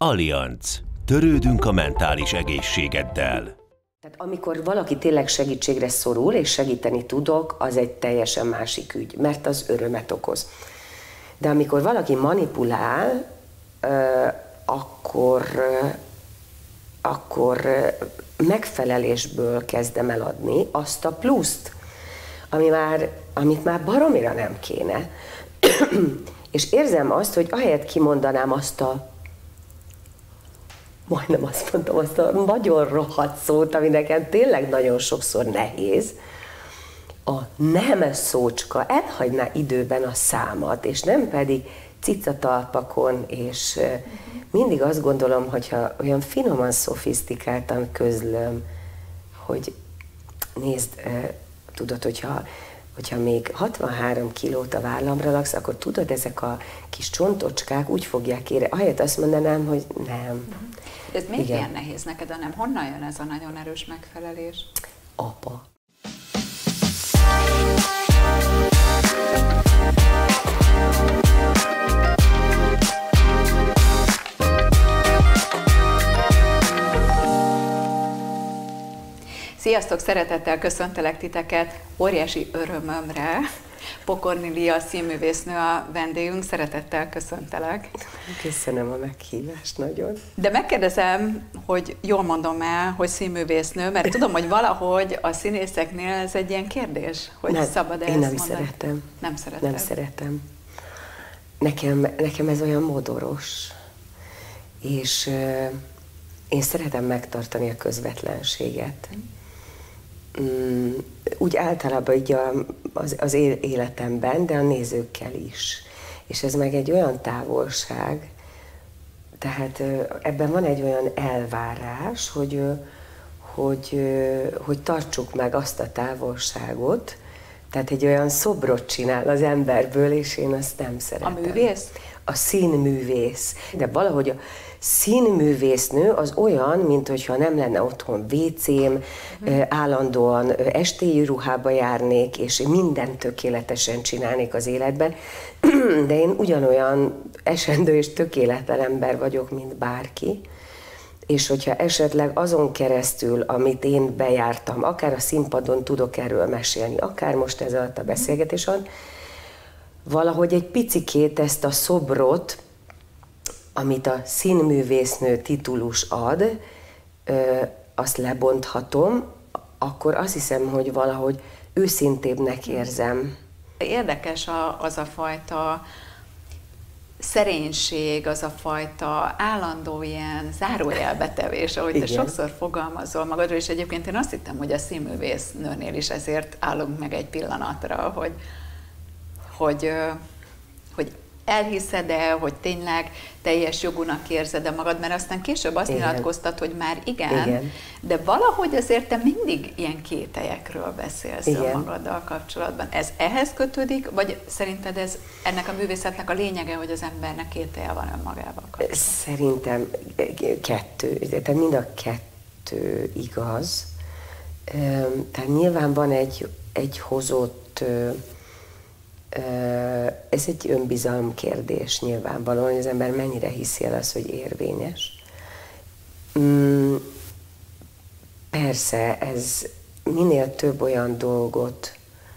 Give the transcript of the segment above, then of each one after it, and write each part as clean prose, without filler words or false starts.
Allianz. Törődünk a mentális egészségeddel. Tehát amikor valaki tényleg segítségre szorul, és segíteni tudok, az egy teljesen másik ügy, mert az örömet okoz. De amikor valaki manipulál, akkor megfelelésből kezdem el adni azt a pluszt, amit már baromira nem kéne. És érzem azt, hogy ahelyett kimondanám majdnem azt mondtam, azt a nagyon rohadt szót, ami nekem tényleg nagyon sokszor nehéz, a nem szócska elhagyná időben a számat, és nem pedig cicatalpakon, és mindig azt gondolom, hogyha olyan finoman, szofisztikáltan közlöm, hogy nézd, tudod, hogyha még 63 kilót a vállamra laksz, akkor tudod, ezek a kis csontocskák úgy fogják érezni. Ahelyett azt mondanám, hogy nem. Ez miért ilyen nehéz neked, a nem? Honnan jön ez a nagyon erős megfelelés? Apa. Sziasztok! Szeretettel köszöntelek titeket, óriási örömömre. Pokornélia színművésznő a vendégünk, szeretettel köszöntelek. Köszönöm a meghívást nagyon. De megkérdezem, hogy jól mondom el, hogy színművésznő, mert tudom, hogy valahogy a színészeknél ez egy ilyen kérdés, hogy szabad-e ezt mondani? Én nem szeretem. Nem szeretem. Nem szeretem. Nekem ez olyan modoros, és én szeretem megtartani a közvetlenséget. Úgy általában így az életemben, de a nézőkkel is. És ez meg egy olyan távolság, tehát ebben van egy olyan elvárás, hogy tartsuk meg azt a távolságot, tehát egy olyan szobrot csinál az emberből, és én azt nem szeretem. A művész? A színművész. De valahogy a színművésznő az olyan, mint hogyha nem lenne otthon WC-m, állandóan estélyű ruhába járnék, és mindent tökéletesen csinálnék az életben, de én ugyanolyan esendő és tökéletlen ember vagyok, mint bárki, és hogyha esetleg azon keresztül, amit én bejártam, akár a színpadon tudok erről mesélni, akár most ez alatt a beszélgetésen, valahogy egy picikét ezt a szobrot, amit a színművésznő titulus ad, azt lebonthatom, akkor azt hiszem, hogy valahogy őszintébbnek érzem. Érdekes az a fajta szerénység, az a fajta állandó ilyen zárójelbetevés, ahogy te sokszor fogalmazol magadról, és egyébként én azt hittem, hogy a színművésznőnél is ezért állunk meg egy pillanatra, hogy elhiszed-e, hogy tényleg teljes jogúnak érzed-e magad, mert aztán később azt nyilatkoztat, hogy már igen, de valahogy azért te mindig ilyen kételyekről beszélsz magaddal kapcsolatban. Ez ehhez kötődik, vagy szerinted ez ennek a művészetnek a lényege, hogy az embernek kételje van önmagával kapcsolatban? Szerintem kettő, tehát mind a kettő igaz. Tehát nyilván van egy hozott, ez egy önbizalom kérdés nyilvánvalóan, hogy az ember mennyire hiszi el azt, hogy érvényes. Persze, ez minél több olyan dolgot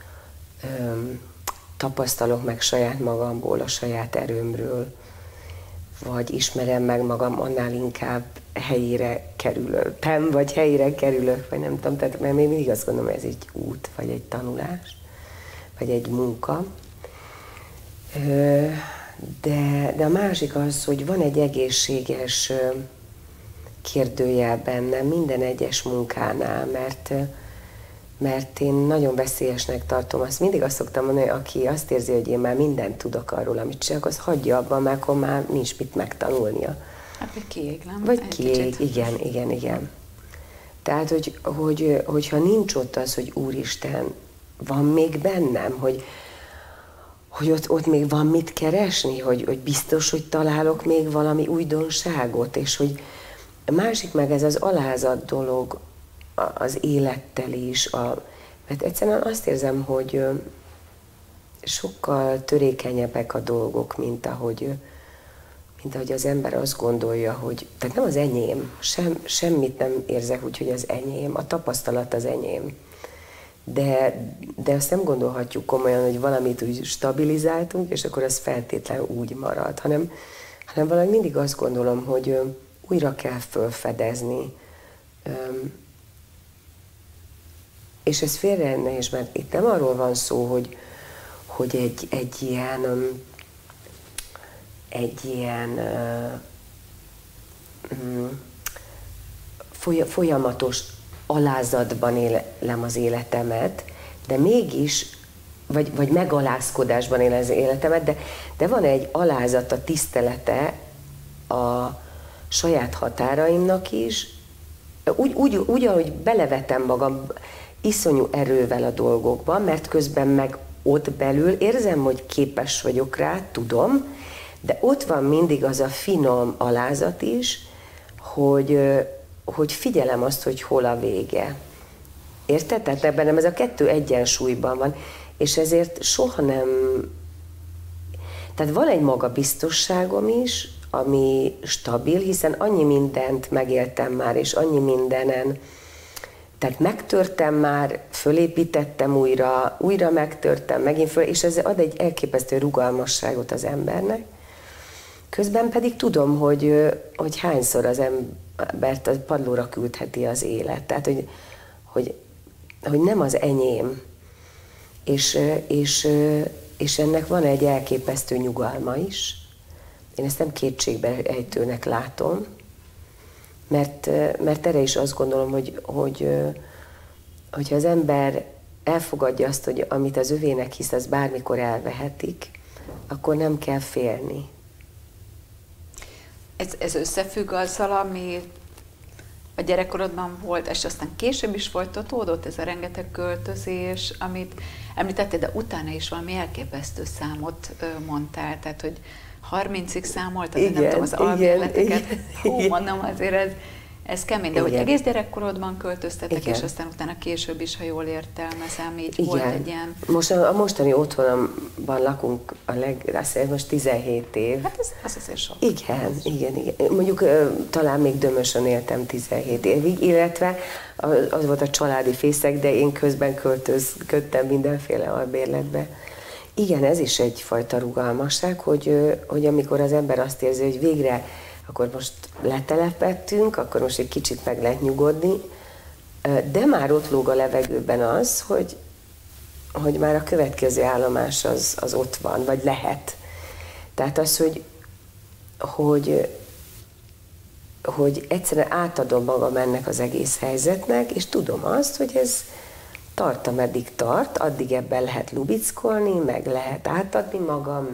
tapasztalok meg saját magamból, a saját erőmről, vagy ismerem meg magam, annál inkább helyére kerülök, vagy helyére kerülök, vagy nem tudom, tehát, mert még mindig azt gondolom, hogy ez egy út, vagy egy tanulás, vagy egy munka. De a másik az, hogy van egy egészséges kérdőjel bennem minden egyes munkánál, mert én nagyon veszélyesnek tartom. Mindig azt szoktam mondani, hogy aki azt érzi, hogy én már mindent tudok arról, amit csak, az hagyja abban, mert akkor már nincs mit megtanulnia. Hát vagy kiég, nem? Vagy kiég, igen. Tehát, hogyha nincs ott az, hogy Úristen, van még bennem, hogy ott még van mit keresni, hogy biztos, hogy találok még valami újdonságot, és hogy a másik meg ez az alázat dolog az élettel is, mert egyszerűen azt érzem, hogy sokkal törékenyebbek a dolgok, mint mint ahogy az ember azt gondolja, hogy, tehát nem az enyém, semmit nem érzek úgy, hogy az enyém, a tapasztalat az enyém. De azt nem gondolhatjuk komolyan, hogy valamit úgy stabilizáltunk, és akkor az feltétlenül úgy marad, hanem valahogy mindig azt gondolom, hogy újra kell fölfedezni. És ez félre nehéz, mert itt nem arról van szó, hogy egy ilyen folyamatos alázatban élem az életemet, de mégis, vagy megalázkodásban élem az életemet, de van egy alázata, tisztelete a saját határaimnak is, úgy, ahogy belevetem magam iszonyú erővel a dolgokba, mert közben meg ott belül érzem, hogy képes vagyok rá, tudom, de ott van mindig az a finom alázat is, hogy figyelem azt, hogy hol a vége. Érted? Tehát bennem ez a kettő egyensúlyban van, és ezért soha nem... Tehát van egy magabiztosságom is, ami stabil, hiszen annyi mindent megéltem már, és annyi mindenen, tehát megtörtem már, fölépítettem újra megtörtem, megint föl, és ez ad egy elképesztő rugalmasságot az embernek. Közben pedig tudom, hogy hányszor az embert a padlóra küldheti az élet. Tehát, hogy nem az enyém. És ennek van egy elképesztő nyugalma is. Én ezt nem kétségbe ejtőnek látom, mert erre is azt gondolom, hogyha az ember elfogadja azt, hogy amit az övének hisz, az bármikor elvehetik, akkor nem kell félni. Ez összefügg azzal, ami a gyerekkorodban volt, és aztán később is folytatódott ez a rengeteg költözés, amit említettél, de utána is valami elképesztő számot mondtál, tehát hogy 30-ig számoltad, nem tudom, az alvéleteket. Hú, mondom, azért ez kemény, de hogy egész gyerekkorodban költöztetek, és aztán utána később is, ha jól értelmezem, így volt egy ilyen... A mostani otthonomban lakunk most 17 év. Hát ez azért sok. Igen. Mondjuk talán még Dömösön éltem 17 évig, illetve az volt a családi fészek, de én közben költözködtem mindenféle albérletbe. Igen, ez is egyfajta rugalmasság, hogy amikor az ember azt érzi, hogy végre akkor most letelepettünk, akkor most egy kicsit meg lehet nyugodni, de már ott lóg a levegőben az, hogy már a következő állomás az ott van, vagy lehet. Tehát az, hogy egyszerűen átadom magam ennek az egész helyzetnek, és tudom azt, hogy ez tart, ameddig tart, addig ebben lehet lubickolni, meg lehet átadni magam,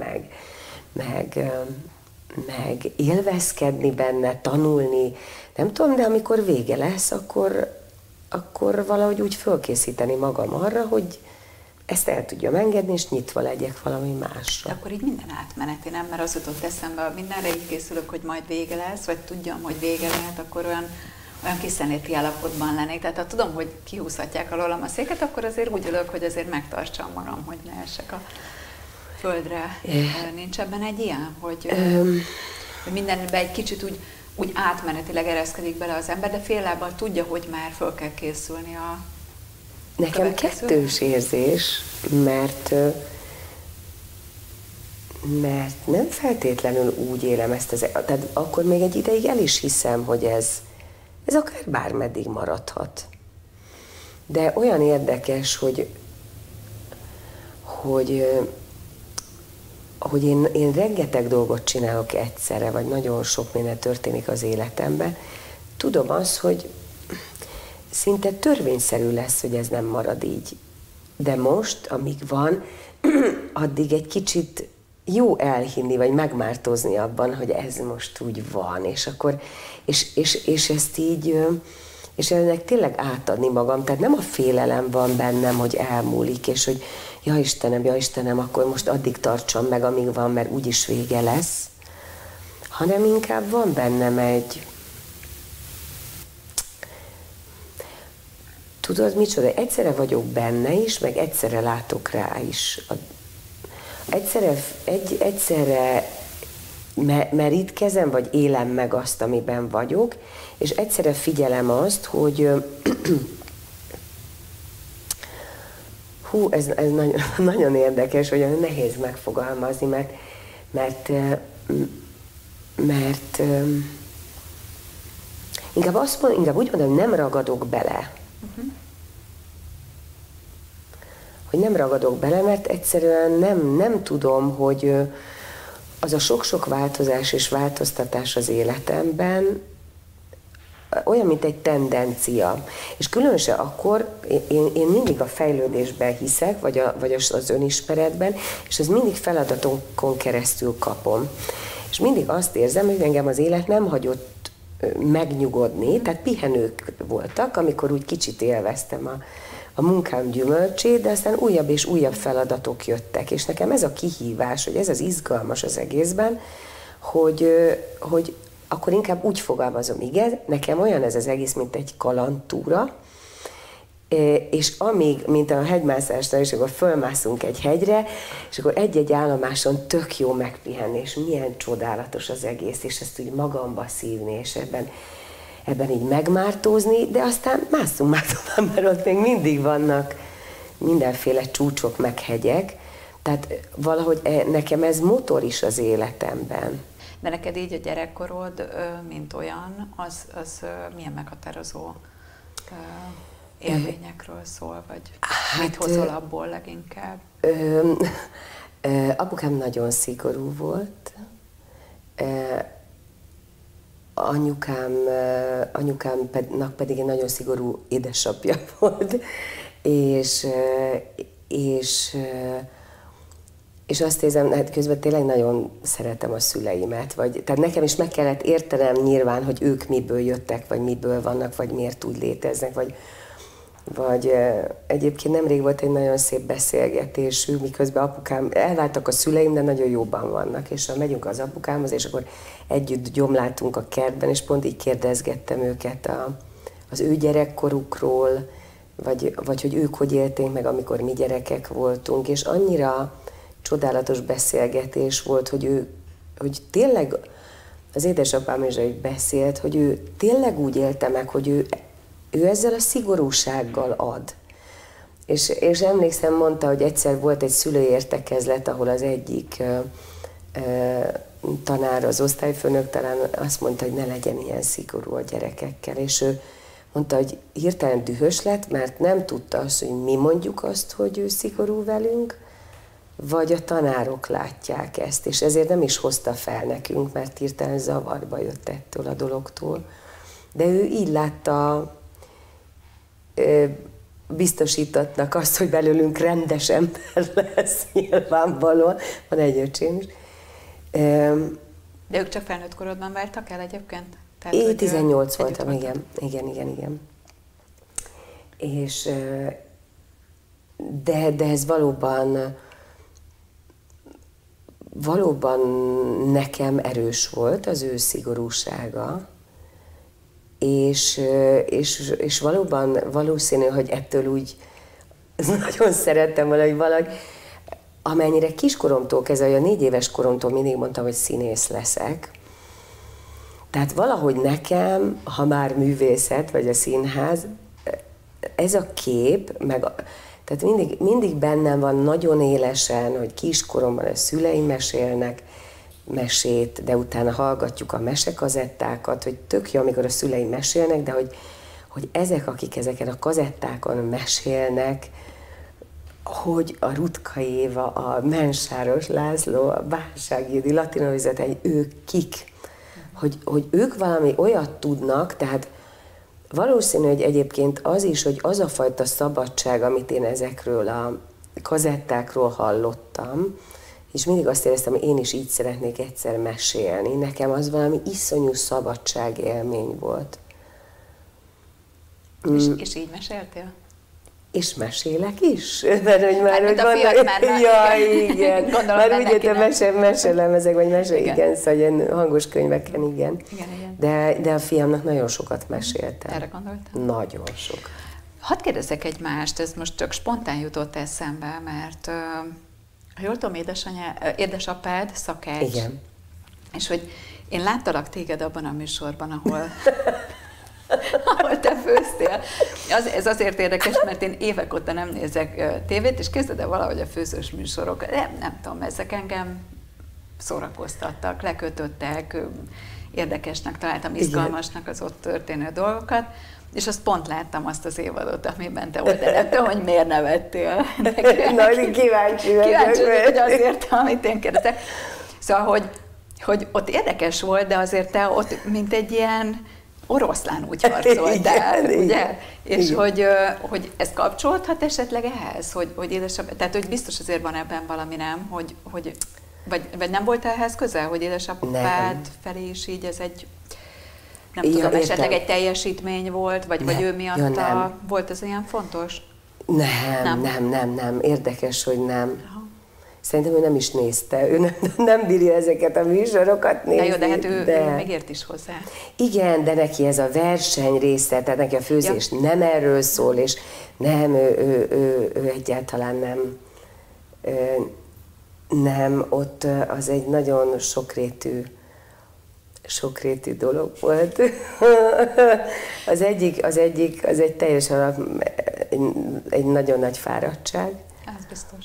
meg élvezkedni benne, tanulni, nem tudom, de amikor vége lesz, akkor valahogy úgy fölkészíteni magam arra, hogy ezt el tudjam engedni, és nyitva legyek valami másra. De akkor így minden átmeneti, nem? Mert az jutott eszembe, mindenre így készülök, hogy majd vége lesz, vagy tudjam, hogy vége lehet, akkor olyan készenléti állapotban lennék. Tehát ha tudom, hogy kihúzhatják alólam a széket, akkor azért úgy ülök, hogy azért megtartsam magam, hogy ne essek a földre. Nincs ebben egy ilyen, hogy mindenben egy kicsit úgy átmenetileg ereszkedik bele az ember, de fél lábbal tudja, hogy már föl kell készülni a Nekem kettős érzés, mert nem feltétlenül úgy élem ezt, tehát akkor még egy ideig el is hiszem, hogy ez akár bármeddig maradhat. De olyan érdekes, hogy én rengeteg dolgot csinálok egyszerre, vagy nagyon sok minden történik az életemben. Tudom azt, hogy szinte törvényszerű lesz, hogy ez nem marad így. De most, amíg van, addig egy kicsit jó elhinni, vagy megmártozni abban, hogy ez most úgy van, és ezt így, és ennek tényleg átadni magam. Tehát nem a félelem van bennem, hogy elmúlik, és hogy ja Istenem, akkor most addig tartsam meg, amíg van, mert úgyis vége lesz, hanem inkább van bennem egy, tudod micsoda, egyszerre vagyok benne is, meg egyszerre látok rá is. Egyszerre merítkezem, vagy élem meg azt, amiben vagyok, és egyszerre figyelem azt, hogy ez nagyon, nagyon érdekes, hogy olyan nehéz megfogalmazni, mert inkább úgy mondom, hogy nem ragadok bele. Hogy nem ragadok bele, mert egyszerűen nem tudom, hogy az a sok-sok változás és változtatás az életemben olyan, mint egy tendencia. És különösen akkor én mindig a fejlődésben hiszek, vagy az önismeretben, és ez mindig feladatokon keresztül kapom. És mindig azt érzem, hogy engem az élet nem hagyott megnyugodni, tehát pihenők voltak, amikor úgy kicsit élveztem a munkám gyümölcsét, de aztán újabb és újabb feladatok jöttek. És nekem ez a kihívás, hogy ez az izgalmas az egészben, hogy akkor inkább úgy fogalmazom, igen, nekem olyan ez az egész, mint egy kalandtúra, és amíg, mint a hegymászásnál, és akkor fölmászunk egy hegyre, és akkor egy-egy állomáson tök jó megpihenni, és milyen csodálatos az egész, és ezt úgy magamba szívni, és ebben így megmártózni, de aztán másszunk már tovább, mert ott még mindig vannak mindenféle csúcsok, meg hegyek, tehát valahogy nekem ez motor is az életemben. De neked így a gyerekkorod, mint olyan, az milyen meghatározó élményekről szól, vagy mit hozol abból leginkább? Apukám nagyon szigorú volt. Anyukámnak pedig egy nagyon szigorú édesapja volt, és azt érzem, hát közben tényleg nagyon szeretem a szüleimet, tehát nekem is meg kellett értenem nyilván, hogy ők miből jöttek, vagy miből vannak, vagy miért úgy léteznek, vagy egyébként nemrég volt egy nagyon szép beszélgetésünk, miközben apukám, elváltak a szüleim, de nagyon jóban vannak, és megyünk az apukámhoz, és akkor együtt gyomláltunk a kertben, és pont így kérdezgettem őket az ő gyerekkorukról, vagy hogy ők hogy élték meg, amikor mi gyerekek voltunk, és annyira csodálatos beszélgetés volt, hogy tényleg, az édesapám is így beszélt, hogy ő tényleg úgy élte meg, hogy ő ezzel a szigorúsággal ad. És emlékszem, mondta, hogy egyszer volt egy szülőértekezlet, ahol az egyik tanár, az osztályfőnök talán azt mondta, hogy ne legyen ilyen szigorú a gyerekekkel, és ő mondta, hogy hirtelen dühös lett, mert nem tudta azt, hogy mi mondjuk azt, hogy ő szigorú velünk, vagy a tanárok látják ezt, és ezért nem is hozta fel nekünk, mert hirtelen zavarba jött ettől a dologtól. De ő így látta biztosítottnak azt, hogy belőlünk rendes ember lesz, nyilvánvalóan. Van egy öcsém is. De ők csak felnőtt korodban váltak el egyébként? Tehát, én 18 voltam, igen. És de ez valóban nekem erős volt az ő szigorúsága, és valóban valószínű, hogy ettől úgy nagyon szerettem valahogy, amennyire kiskoromtól kezdve, a 4 éves koromtól mindig mondtam, hogy színész leszek. Tehát valahogy nekem, ha már művészet, vagy a színház, ez a kép, tehát mindig bennem van nagyon élesen, hogy kiskoromban a szüleim mesélnek mesét, de utána hallgatjuk a mesekazettákat, hogy tök jó, amikor a szüleim mesélnek, de hogy ezek, akik ezeken a kazettákon mesélnek, hogy a Rutka Éva, a Mensáros László, a Bánsági Judi, Latina Vizetály, ők kik, hogy ők valami olyat tudnak, tehát valószínű, hogy egyébként az is, hogy az a fajta szabadság, amit én ezekről a kazettákról hallottam, és mindig azt éreztem, hogy én is így szeretnék egyszer mesélni. Nekem az valami iszonyú szabadságélmény volt. És így meséltél? És mesélek is. Mert hogy már, hogy vannak... Ja, igen. Már ugye mesélem ezek, vagy igen, szóval ilyen hangos könyveken, igen. De a fiamnak nagyon sokat meséltem. Erre gondoltam? Nagyon sok. Hadd kérdezzek egy mást, ez most csak spontán jutott eszembe, mert ha jól tudom, édesapád szakács. Igen. És hogy én láttalak téged abban a műsorban, ahol te főztél. Ez azért érdekes, mert én évek óta nem nézek tévét, és képzeld el valahogy a főzős műsorok, nem tudom, ezek engem szórakoztattak, lekötöttek, érdekesnek találtam, izgalmasnak az ott történő dolgokat, és azt pont láttam azt az évadot, amiben te volt, de nem tudom, hogy miért nevettél. Nagyon kíváncsi vagyok. Kíváncsi vagyok, hogy azért, amit én kérdezek. Szóval, hogy ott érdekes volt, de azért te ott, mint egy ilyen oroszlán úgy harcoltál, ugye? Igen. És hogy ez kapcsolódhat esetleg ehhez, hogy édesapád, tehát hogy biztos azért van ebben valami, nem, vagy nem volt ehhez közel, hogy édesapád felé is így ez egy, nem tudom, esetleg egy teljesítmény volt, vagy ő miatt volt ez ilyen fontos? Nem. Érdekes, hogy nem. Szerintem ő nem is nézte, ő nem bírja ezeket a műsorokat nézni. De jó, de hát ő még ért is hozzá. Igen, de neki ez a verseny része, tehát neki a főzés nem erről szól, és nem, ő egyáltalán nem, ott az egy nagyon sokrétű dolog volt. Az egy teljesen egy nagyon nagy fáradtság. Ez biztos.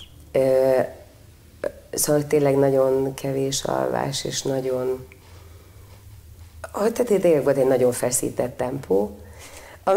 Szóval tényleg nagyon kevés alvás, és nagyon... Tehát tényleg volt egy nagyon feszített tempó. A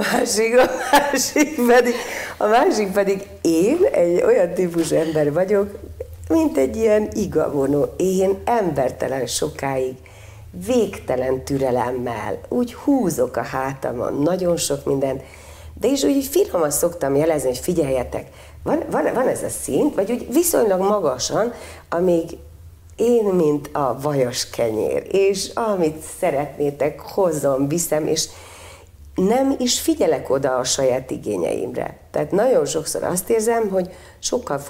másik pedig én egy olyan típusú ember vagyok, mint egy ilyen igavonó. Én embertelen sokáig, végtelen türelemmel, úgy húzok a hátamon, nagyon sok minden, de is úgy finoman szoktam jelezni, hogy figyeljetek, van ez a szint, vagy úgy viszonylag magasan, amíg én, mint a vajas kenyér, és amit szeretnétek, hozom, viszem, és nem is figyelek oda a saját igényeimre. Tehát nagyon sokszor azt érzem, hogy sokkal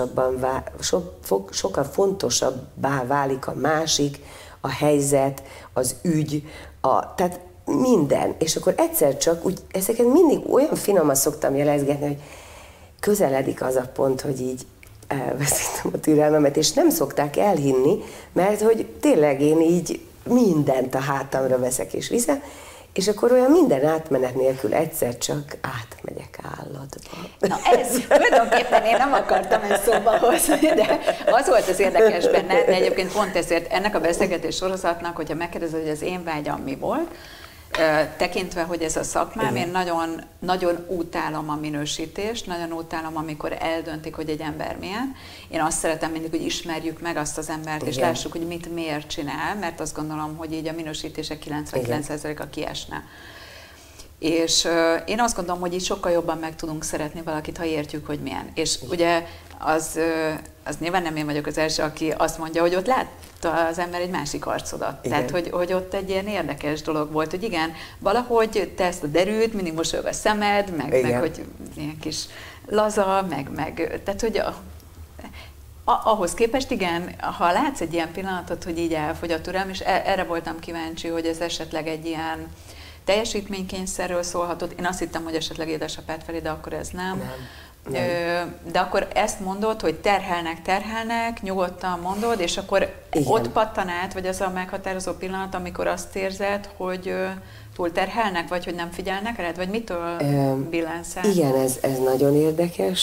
fontosabbá válik a másik, a helyzet, az ügy, tehát minden. És akkor egyszer csak úgy, ezeket mindig olyan finoman szoktam jelezgetni, hogy közeledik az a pont, hogy így elveszítem a türelmemet, és nem szokták elhinni, mert hogy tényleg én így mindent a hátamra veszek és viszem, és akkor olyan minden átmenet nélkül egyszer csak átmegyek állatba. Na ez tulajdonképpen én nem akartam ezt szóba hozni, de az volt az érdekes benne, de egyébként pont ezért ennek a beszélgetés sorozatnak, hogyha megkérdezed, hogy az én vágyam mi volt, tekintve, hogy ez a szakmám, én nagyon, nagyon utálom a minősítést, nagyon utálom, amikor eldöntik, hogy egy ember milyen. Én azt szeretem mindig, hogy ismerjük meg azt az embert, és lássuk, hogy mit miért csinál, mert azt gondolom, hogy így a minősítések 99%-a kiesne. És én azt gondolom, hogy így sokkal jobban meg tudunk szeretni valakit, ha értjük, hogy milyen. És ugye az nyilván nem én vagyok az első, aki azt mondja, hogy ott látta az ember egy másik arcodat. Igen. Tehát, hogy ott egy ilyen érdekes dolog volt, hogy igen, valahogy te ezt a derűt, mindig mosolyog a szemed, meg hogy ilyen kis laza, meg tehát, hogy ahhoz képest igen, ha látsz egy ilyen pillanatot, hogy így elfogy a türelem, és erre voltam kíváncsi, hogy ez esetleg egy ilyen teljesítménykényszerről szólhatott. Én azt hittem, hogy esetleg édesapád felé, de akkor ez nem. De akkor ezt mondod, hogy terhelnek, nyugodtan mondod, és akkor ott pattan át, vagy az a meghatározó pillanat, amikor azt érzed, hogy túl terhelnek, vagy hogy nem figyelnek rád, vagy mitől billensz el? Igen, ez nagyon érdekes,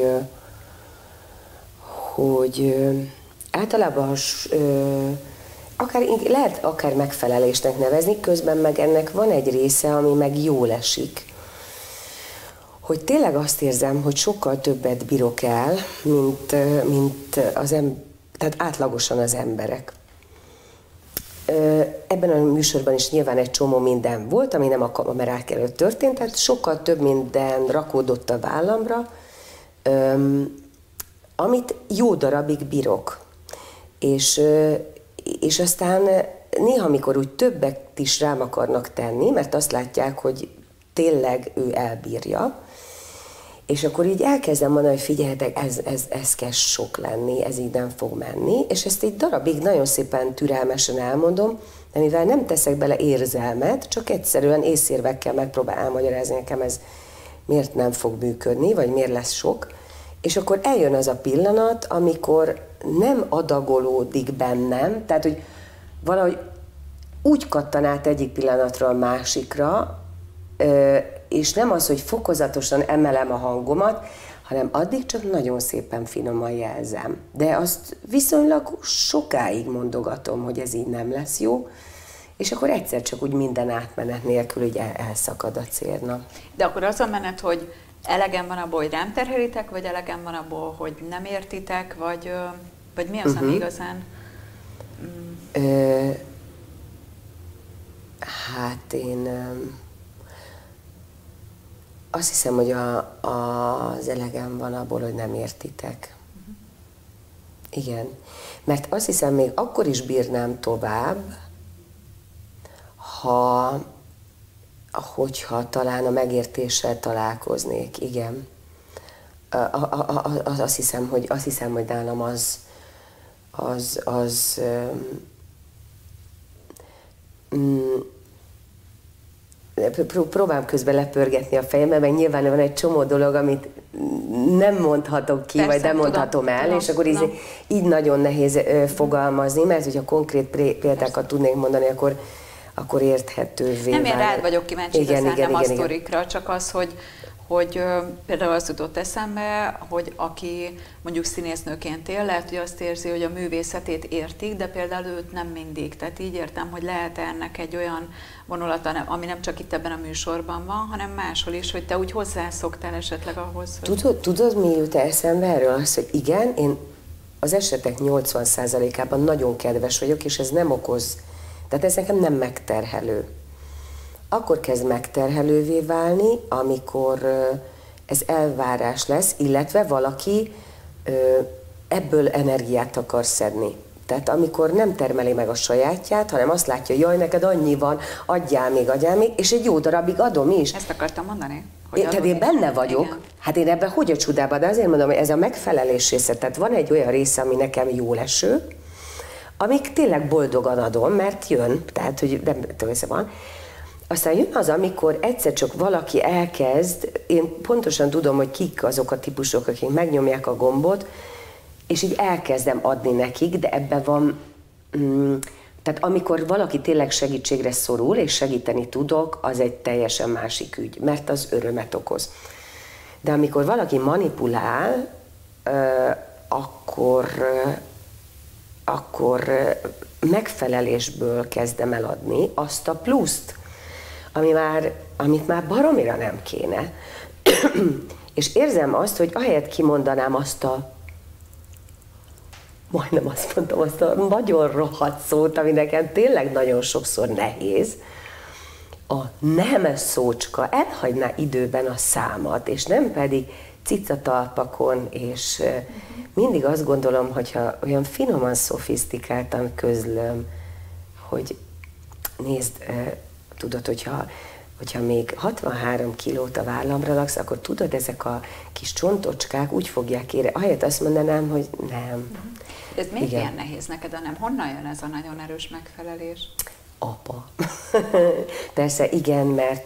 hogy általában lehet akár megfelelésnek nevezni, közben meg ennek van egy része, ami meg jól esik. Hogy tényleg azt érzem, hogy sokkal többet bírok el, mint tehát átlagosan az emberek. Ebben a műsorban is nyilván egy csomó minden volt, ami nem a kamerák előtt történt, tehát sokkal több minden rakódott a vállamra, amit jó darabig bírok. És aztán néha, amikor úgy többet is rám akarnak tenni, mert azt látják, hogy tényleg ő elbírja, és akkor így elkezdem mondani, hogy figyeljetek, ez kezd sok lenni, ez így nem fog menni, és ezt egy darabig nagyon szépen türelmesen elmondom, de mivel nem teszek bele érzelmet, csak egyszerűen észérvekkel megpróbál elmagyarázni nekem, ez miért nem fog működni, vagy miért lesz sok, és akkor eljön az a pillanat, amikor nem adagolódik bennem, tehát, hogy valahogy úgy kattan át egyik pillanatról a másikra, és nem az, hogy fokozatosan emelem a hangomat, hanem addig csak nagyon szépen finoman jelzem. De azt viszonylag sokáig mondogatom, hogy ez így nem lesz jó, és akkor egyszer csak úgy minden átmenet nélkül így elszakad a cérna. De akkor az a menet, hogy elegem van abból, hogy rám terhelitek, vagy elegem van abból, hogy nem értitek, vagy mi az, ami igazán... Hát én azt hiszem, hogy az elegem van abból, hogy nem értitek. Igen. Mert azt hiszem, még akkor is bírnám tovább, hogyha talán a megértéssel találkoznék. Igen. Azt hiszem, hogy nálam próbálom közben lepörgetni a fejembe, meg nyilván van egy csomó dolog, amit nem mondhatok ki, persze, vagy nem mondhatom el, és akkor így nagyon nehéz fogalmazni, mert hogyha konkrét példákat tudnék mondani, akkor érthetővé nem, én rád vagyok kíváncsi, nem a sztorikra, csak az, hogy például az jutott eszembe, hogy aki mondjuk színésznőként él, lehet, hogy azt érzi, hogy a művészetét értik, de például őt nem mindig. Tehát így értem, hogy lehet ennek egy olyan vonulata, ami nem csak itt ebben a műsorban van, hanem máshol is, hogy te úgy hozzászoktál esetleg ahhoz. Hogy... Tudod, mi jut eszembe erről? Az, hogy igen, én az esetek 80%-ában nagyon kedves vagyok, és ez nem okoz, tehát ez nekem nem megterhelő. Akkor kezd megterhelővé válni, amikor ez elvárás lesz, illetve valaki ebből energiát akar szedni. Tehát amikor nem termeli meg a sajátját, hanem azt látja, jaj, neked annyi van, adjál még, és egy jó darabig adom is. Ezt akartam mondani. Tehát én benne vagyok, igen. Hát én ebben hogy a csodában, de azért mondom, hogy ez a megfelelés része, tehát van egy olyan része, ami nekem jól eső, amik tényleg boldogan adom, mert jön, tehát hogy nem tudom, van. Aztán jön az, amikor egyszer csak valaki elkezd, én pontosan tudom, hogy kik azok a típusok, akik megnyomják a gombot, és így elkezdem adni nekik, de ebben van, tehát amikor valaki tényleg segítségre szorul, és segíteni tudok, az egy teljesen másik ügy, mert az örömet okoz. De amikor valaki manipulál, akkor megfelelésből kezdem el adni azt a pluszt, amit már baromira nem kéne. És érzem azt, hogy ahelyett kimondanám majdnem azt mondtam, azt a nagyon rohadt szót, ami nekem tényleg nagyon sokszor nehéz, a nem szócska elhagyná időben a számat, és nem pedig cicatalpakon, és mindig azt gondolom, hogyha olyan finoman, szofisztikáltan közlöm, hogy nézd, tudod, hogyha még 63 kilót a vállamra laksz, akkor tudod, ezek a kis csontocskák úgy fogják érezni. Ahelyett azt mondanám, hogy nem. Ez miért ilyen nehéz neked, nem? Honnan jön ez a nagyon erős megfelelés? Apa. Persze, igen,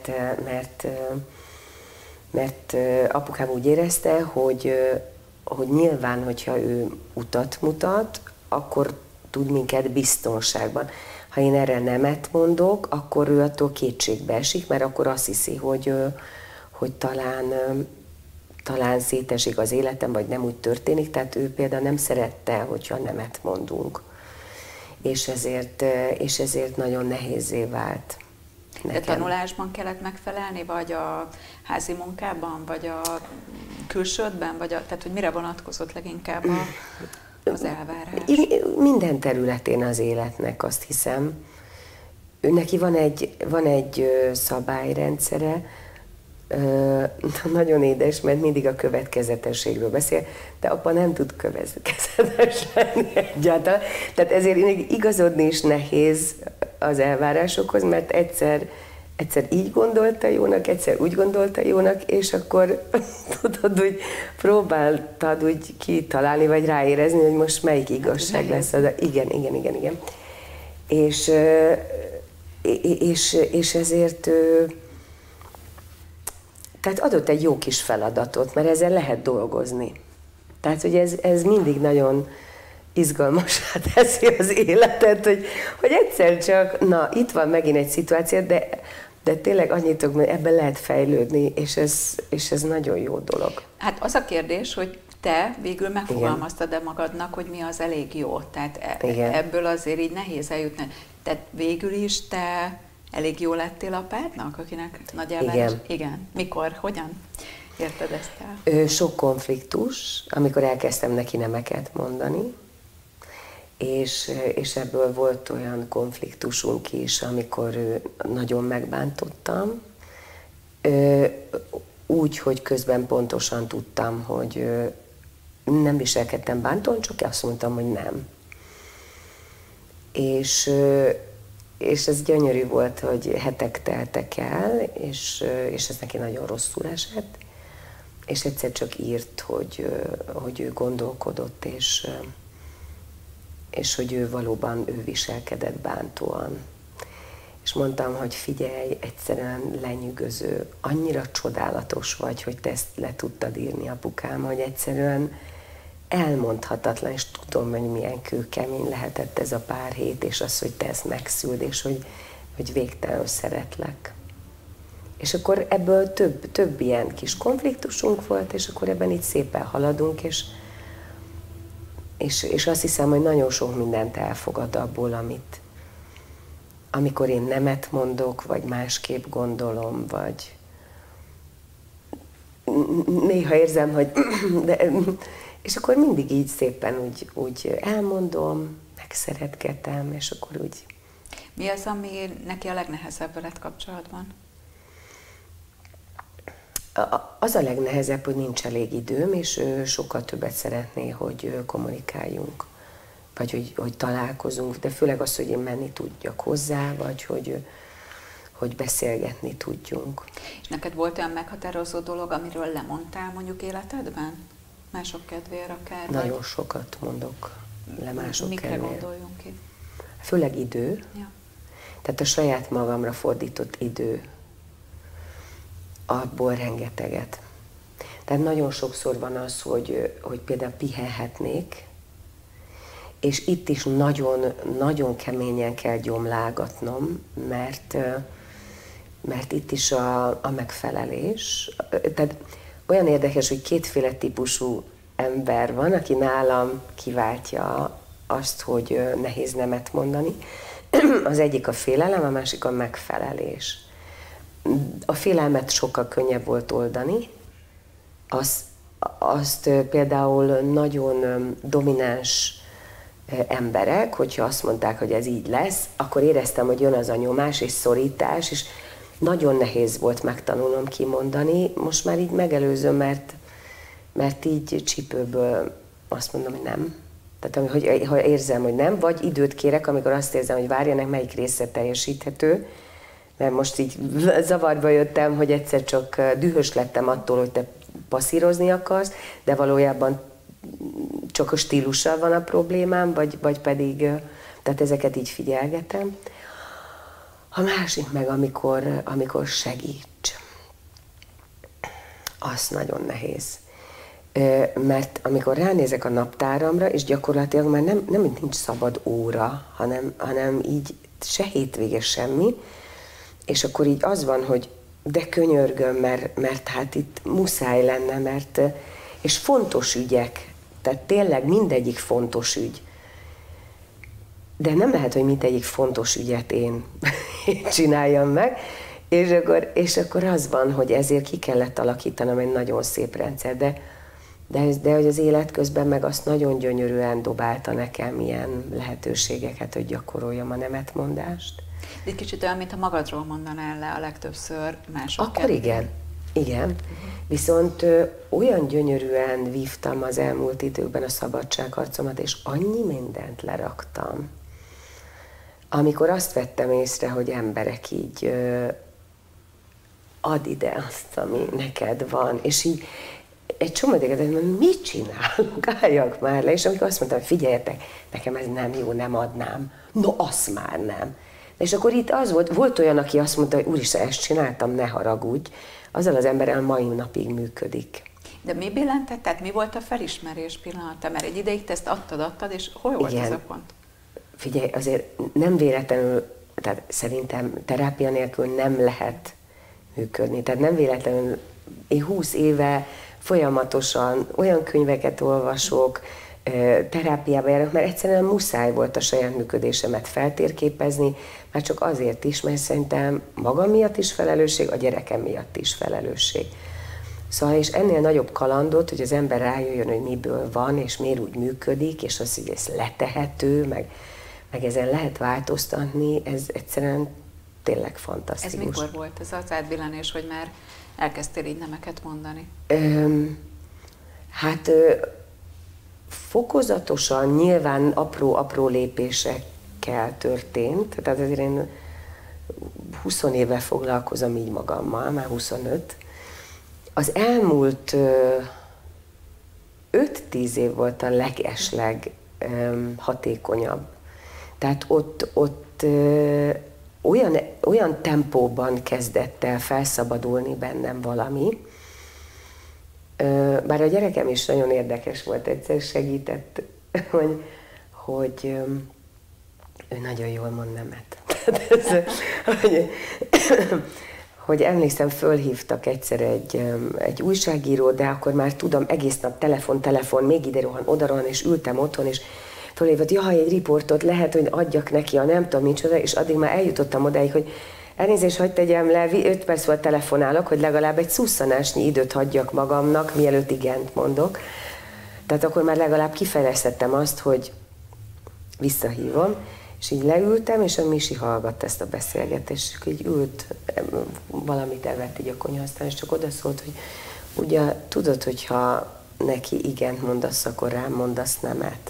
mert apukám úgy érezte, hogy nyilván, hogyha ő utat mutat, akkor tud minket biztonságban. Ha én erre nemet mondok, akkor ő attól kétségbe esik, mert akkor azt hiszi, hogy talán szétesik az életem, vagy nem úgy történik, tehát ő például nem szerette, hogyha nemet mondunk. És ezért nagyon nehézé vált nekem. De tanulásban kellett megfelelni, vagy a házi munkában, vagy a külsődben, tehát hogy mire vonatkozott leginkább az elvárás? Minden területén az életnek, azt hiszem. Neki van egy szabályrendszere, nagyon édes, mert mindig a következetességről beszél, de apa nem tud következetes lenni egyáltalán. Tehát ezért igazodni is nehéz az elvárásokhoz, mert egyszer így gondolta jónak, egyszer úgy gondolta jónak, és akkor tudod, hogy próbáltad úgy kitalálni, vagy ráérezni, hogy most melyik igazság lesz. Igen. És ezért tehát adott egy jó kis feladatot, mert ezzel lehet dolgozni. Tehát, hogy ez mindig nagyon izgalmasá teszi az életet, hogy egyszer csak, na, itt van megint egy szituáció, de tényleg annyit tudok, hogy ebben lehet fejlődni, és ez nagyon jó dolog. Hát az a kérdés, hogy te végül megfogalmaztad-e magadnak, hogy mi az elég jó? Tehát ebből azért így nehéz eljutni. Tehát végül is te elég jó lettél a pártnak, akinek nagy elvárás? Igen. Mikor? Hogyan érted ezt el? Sok konfliktus, amikor elkezdtem neki nemeket mondani, és ebből volt olyan konfliktusunk is, amikor nagyon megbántottam, úgy, hogy közben pontosan tudtam, hogy nem viselkedtem bántóan, csak azt mondtam, hogy nem. És ez gyönyörű volt, hogy hetek teltek el, és ez neki nagyon rosszul esett, és egyszer csak írt, hogy ő gondolkodott, és hogy ő valóban viselkedett bántóan. És mondtam, hogy figyelj, egyszerűen lenyűgöző, annyira csodálatos vagy, hogy te ezt le tudtad írni, apukám, hogy egyszerűen elmondhatatlan, és tudom, hogy milyen kőkemény lehetett ez a pár hét, és az, hogy te ezt megszüld, és hogy végtelenül szeretlek. És akkor ebből több ilyen kis konfliktusunk volt, és akkor ebben így szépen haladunk, és azt hiszem, hogy nagyon sok mindent elfogad abból, amikor én nemet mondok, vagy másképp gondolom, vagy néha érzem, hogy és akkor mindig így szépen úgy elmondom, megszeretgetem, és akkor úgy. Mi az, ami neki a legnehezebb veled kapcsolatban? Az a legnehezebb, hogy nincs elég időm, és sokkal többet szeretné, hogy kommunikáljunk, vagy hogy találkozunk, de főleg az, hogy én menni tudjak hozzá, vagy hogy beszélgetni tudjunk. És neked volt olyan meghatározó dolog, amiről lemondtál mondjuk életedben? Mások kedvéért akár? Nagyon sokat mondok le mások kedvéért. Mikre gondoljunk itt? Főleg idő. Ja. Tehát a saját magamra fordított idő. Abból rengeteget. Tehát nagyon sokszor van az, hogy például pihenhetnék, és itt is nagyon, nagyon keményen kell gyomlálgatnom, mert itt is a megfelelés. Tehát olyan érdekes, hogy kétféle típusú ember van, aki nálam kiváltja azt, hogy nehéz nemet mondani. Az egyik a félelem, a másik a megfelelés. A félelmet sokkal könnyebb volt oldani. Azt például nagyon domináns emberek, hogyha azt mondták, hogy ez így lesz, akkor éreztem, hogy jön az a nyomás és szorítás, és nagyon nehéz volt megtanulnom kimondani. Most már így megelőzöm, mert így csípőből azt mondom, hogy nem. Tehát ha érzem, hogy nem, vagy időt kérek, amikor azt érzem, hogy várjanak, melyik része teljesíthető, mert most így zavarba jöttem, hogy egyszer csak dühös lettem attól, hogy te passzírozni akarsz, de valójában csak a stílussal van a problémám, vagy pedig, tehát ezeket így figyelgetem. A másik meg, amikor segíts, az nagyon nehéz. Mert amikor ránézek a naptáramra, és gyakorlatilag már nem nincs szabad óra, hanem így se hétvége semmi, és akkor így az van, hogy de könyörgöm, mert hát itt muszáj lenne, és fontos ügyek, tehát tényleg mindegyik fontos ügy. De nem lehet, hogy mindegyik fontos ügyet én csináljam meg, és akkor az van, hogy ezért ki kellett alakítanom egy nagyon szép rendszer, de hogy az élet közben meg azt nagyon gyönyörűen dobálta nekem ilyen lehetőségeket, hogy gyakoroljam a nemetmondást. Egy kicsit olyan, mintha magadról mondanál le a legtöbbször mások. Akkor igen. Viszont olyan gyönyörűen vívtam az elmúlt időkben a szabadságharcomat, és annyi mindent leraktam. Amikor azt vettem észre, hogy emberek így add ide azt, ami neked van, és így egy csomó ideget, mit csinálok, álljak már le, és amikor azt mondtam, hogy figyeljetek, nekem ez nem jó, nem adnám, no azt már nem. És akkor itt az volt olyan, aki azt mondta, hogy úristen, ezt csináltam, ne haragudj, azzal az emberrel mai napig működik. De mi billentett? Tehát mi volt a felismerés pillanata? Mert egy ideig te ezt adtad, és hol volt ez a pont? Figyelj, azért nem véletlenül, tehát szerintem terápia nélkül nem lehet működni. Tehát nem véletlenül, én 20 éve folyamatosan olyan könyveket olvasok, terápiába járok, mert egyszerűen muszáj volt a saját működésemet feltérképezni, már csak azért is, mert szerintem magam miatt is felelősség, a gyerekem miatt is felelősség. Szóval, és ennél nagyobb kalandot, hogy az ember rájöjjön, hogy miből van, és miért úgy működik, és az, hogy ez letehető, meg ezen lehet változtatni, ez egyszerűen tényleg fantasztikus. Ez mikor volt ez az átbillenés, hogy már elkezdtél így nemeket mondani? Fokozatosan, nyilván apró lépésekkel történt, tehát azért én 20 éve foglalkozom így magammal, már 25. Az elmúlt 5-10 év volt a legesleg hatékonyabb. Tehát ott olyan tempóban kezdett el felszabadulni bennem valami, bár a gyerekem is nagyon érdekes volt, egyszer segített, hogy ő nagyon jól mond nemet. hogy emlékszem, fölhívtak egyszer egy újságíró, de akkor már tudom, egész nap telefon, még ide rohan, oda rohan, és ültem otthon, és fölhívott, jaj, egy riportot lehet, hogy adjak neki, nem tudom, micsoda, és addig már eljutottam odáig, hogy elnézést, hogy tegyem le, 5 perc volt telefonálok, hogy legalább egy szusszanásnyi időt hagyjak magamnak, mielőtt igent mondok. Tehát akkor már legalább kifejeztettem azt, hogy visszahívom, és így leültem, és a Misi hallgatta ezt a beszélgetést, és így ült, valamit evett így a konyhasztán, és csak odaszólt, hogy ugye tudod, hogyha neki igent mondasz, akkor rám mondasz nemet.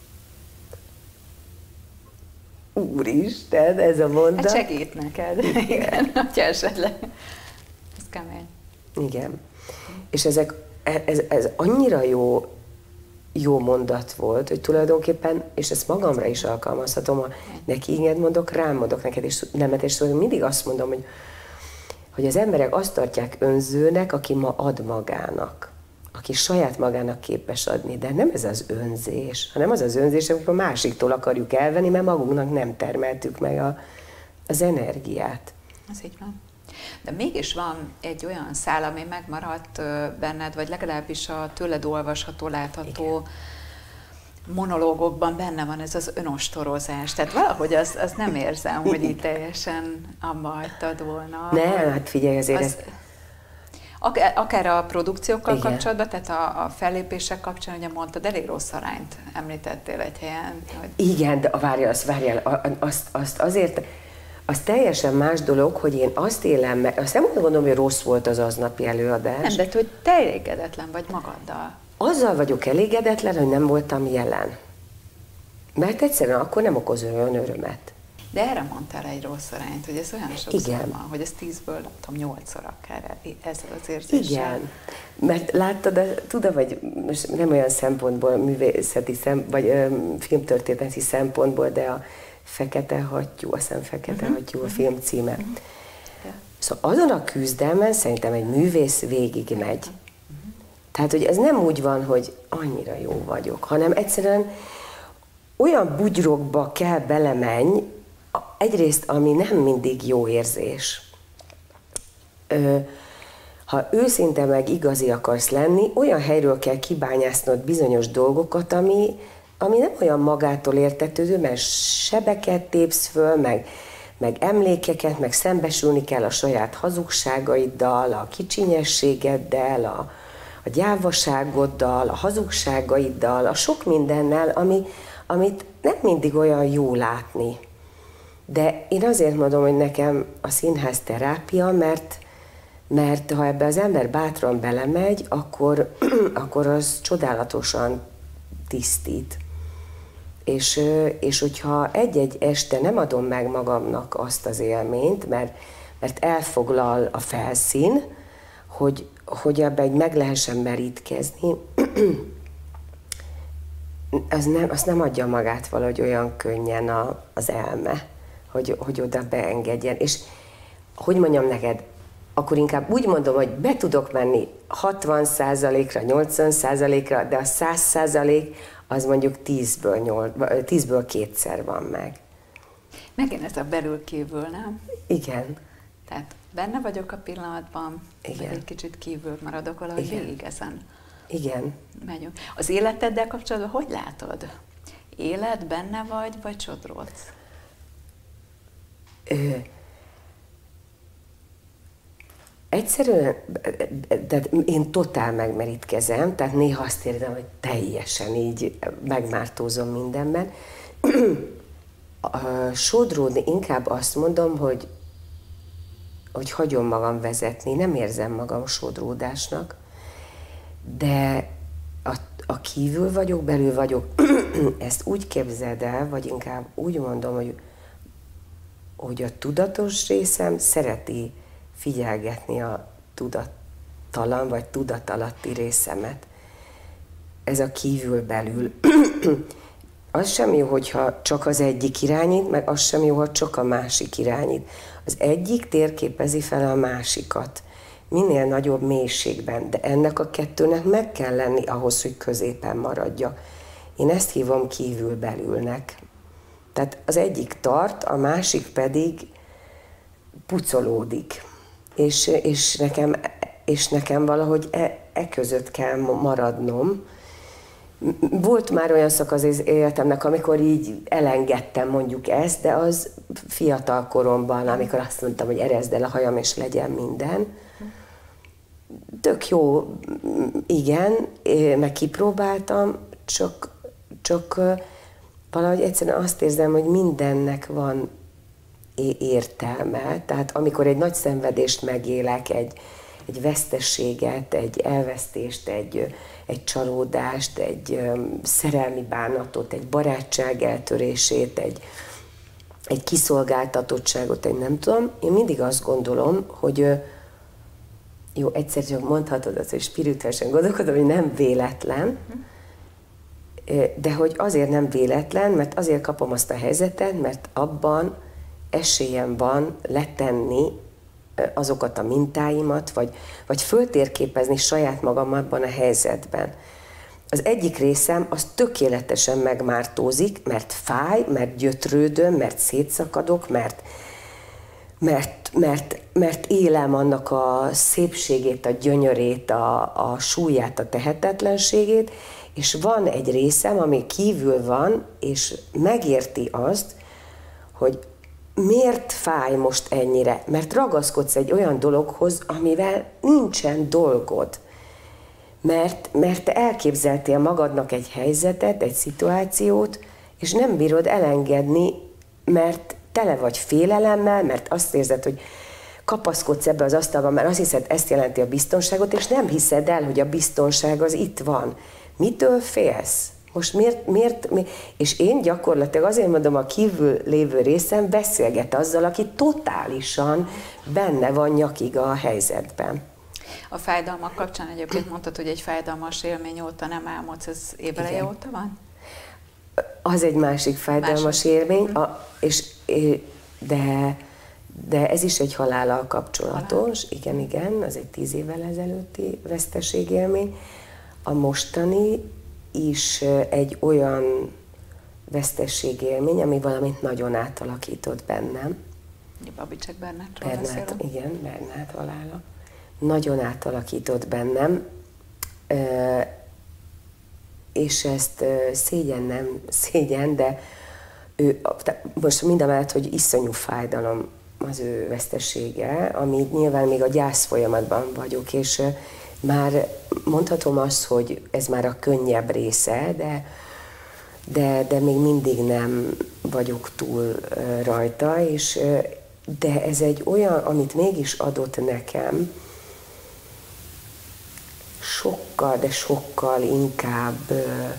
Úristen, ez a mondat. Hát segít neked, igen, hogyha esetleg. Ez kemény. Igen. És ez annyira jó mondat volt, hogy tulajdonképpen, és ezt magamra is alkalmazhatom, ha neki igent mondok, rám mondok neked, és nemet, és mindig azt mondom, hogy az emberek azt tartják önzőnek, aki ma ad magának, aki saját magának képes adni, de nem ez az önzés, hanem az önzés, amikor másiktól akarjuk elvenni, mert magunknak nem termeltük meg az energiát. Ez így van. De mégis van egy olyan szál, ami megmaradt benned, vagy legalábbis a tőled olvasható, látható igen. monológokban benne van ez az önostorozás. Tehát valahogy az nem érzem, hogy itt teljesen abba hagytad volna. Nem, hát figyelj, azért akár a produkciókkal igen. kapcsolatban, tehát a fellépések kapcsán, ugye mondtad, elég rossz arányt említettél egy helyen. Hogy... Igen, de várjál, azt azért, az teljesen más dolog, hogy én azt élem meg, azt nem gondolom, hogy rossz volt az aznapi előadás. Nem, de hogy te elégedetlen vagy magaddal. Azzal vagyok elégedetlen, hogy nem voltam jelen. Mert egyszerűen akkor nem okoz olyan örömet. De erre mondtál egy rossz arányt, hogy ez olyan sokszor van, hogy ez 10-ből, nem tudom, 8-szor akár ezzel az érzéssel. Igen, mert láttad, tudod, vagy most nem olyan szempontból, művészeti vagy filmtörténeti szempontból, de a Fekete hattyú, azt hiszem Fekete hattyú a film címe. Szóval azon a küzdelmen szerintem egy művész végig megy. Tehát, hogy ez nem úgy van, hogy annyira jó vagyok, hanem egyszerűen olyan bugyrokba kell belemenj, egyrészt, ami nem mindig jó érzés. Ha őszinte meg igazi akarsz lenni, olyan helyről kell kibányásznod bizonyos dolgokat, ami nem olyan magától értetődő, mert sebeket tépsz föl, meg emlékeket, meg szembesülni kell a saját hazugságaiddal, a kicsinyességeddel, a gyávaságoddal, a hazugságaiddal, a sok mindennel, amit nem mindig olyan jó látni. De én azért mondom, hogy nekem a színház terápia, mert ha ebbe az ember bátran belemegy, akkor az csodálatosan tisztít. És hogyha egy-egy este nem adom meg magamnak azt az élményt, mert elfoglal a felszín, hogy ebbe meg lehessen merítkezni, azt nem adja magát valahogy olyan könnyen az elme, hogy oda beengedjen. És hogy mondjam neked, akkor inkább úgy mondom, hogy be tudok menni 60%-ra, 80%-ra, de a 100% az mondjuk 10-ből kétszer van meg. Megint ez a belül-kívül, nem? Igen. Tehát benne vagyok a pillanatban, igen. egy kicsit kívül maradok valahogy végig ezen. Igen. Megyünk. Az életeddel kapcsolatban hogy látod? Élet, benne vagy sodródsz? Egyszerűen, de én totál megmerítkezem, tehát néha azt érzem, hogy teljesen így megmártózom mindenben. Sodródni inkább azt mondom, hogy hagyom magam vezetni, nem érzem magam sodródásnak, de a kívül vagyok, belül vagyok, ezt úgy képzeld el, vagy inkább úgy mondom, hogy a tudatos részem szereti figyelgetni a tudattalan vagy tudatalatti részemet. Ez a kívül-belül. Az sem jó, hogyha csak az egyik irányít, meg az sem jó, ha csak a másik irányít. Az egyik térképezi fel a másikat. Minél nagyobb mélységben, de ennek a kettőnek meg kell lenni ahhoz, hogy középen maradjak. Én ezt hívom kívül-belülnek. Tehát az egyik tart, a másik pedig pucolódik. És nekem valahogy e között kell maradnom. Volt már olyan szakasz az életemnek, amikor így elengedtem mondjuk ezt, de az fiatal koromban, amikor azt mondtam, hogy erezd el a hajam és legyen minden. Tök jó, igen, meg kipróbáltam, csak valahogy egyszerűen azt érzem, hogy mindennek van értelme. Tehát amikor egy nagy szenvedést megélek, egy veszteséget, egy elvesztést, egy csalódást, egy szerelmi bánatot, egy barátság eltörését, egy kiszolgáltatottságot, egy nem tudom, én mindig azt gondolom, hogy jó, egyszer csak mondhatod azt, hogy spirituálisan gondolkodom, hogy nem véletlen, de hogy azért nem véletlen, mert azért kapom azt a helyzetet, mert abban esélyem van letenni azokat a mintáimat, vagy föltérképezni saját magam abban a helyzetben. Az egyik részem az tökéletesen megmártózik, mert fáj, mert gyötrődöm, mert szétszakadok, mert élem annak a szépségét, a gyönyörét, a súlyát, a tehetetlenségét, és van egy részem, ami kívül van, és megérti azt, hogy miért fáj most ennyire? Mert ragaszkodsz egy olyan dologhoz, amivel nincsen dolgod. Mert te elképzeltél magadnak egy helyzetet, egy szituációt, és nem bírod elengedni, mert tele vagy félelemmel, mert azt érzed, hogy kapaszkodsz ebbe az asztalba, mert azt hiszed, ezt jelenti a biztonságot, és nem hiszed el, hogy a biztonság az itt van. Mitől félsz? Most miért? És én gyakorlatilag azért mondom, a kívül lévő részem beszélget azzal, aki totálisan benne van nyakig a helyzetben. A fájdalmak kapcsán egyébként mondtad, hogy egy fájdalmas élmény óta nem álmodsz, ez éveleje óta van? Az egy másik fájdalmas élmény, de ez is egy halállal kapcsolatos. Igen, az egy 10 évvel ezelőtti veszteségélmény. A mostani is egy olyan veszteségélmény, ami valamit nagyon átalakított bennem. Babicsek Bernátról beszélünk. Igen, Bernát halála. Nagyon átalakított bennem, és ezt szégyen, de most mindamellett, hogy iszonyú fájdalom az ő vesztesége, ami nyilván még a gyász folyamatban vagyok, és már mondhatom azt, hogy ez már a könnyebb része, de még mindig nem vagyok túl rajta, de ez egy olyan, amit mégis adott nekem, sokkal inkább